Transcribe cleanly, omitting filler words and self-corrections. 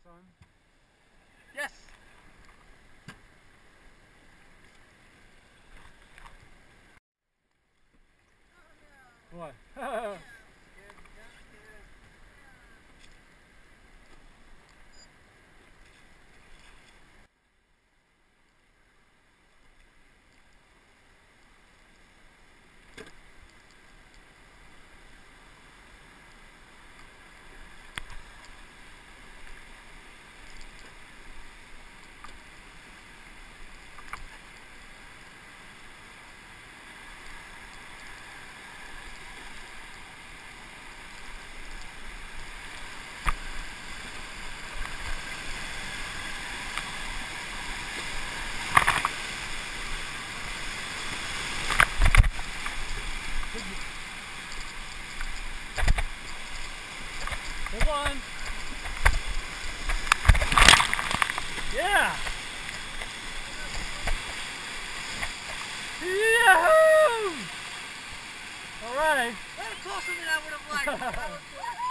fun. Yes! What? Good one. Yeah. Yahoo! All right. Way closer than I would have liked.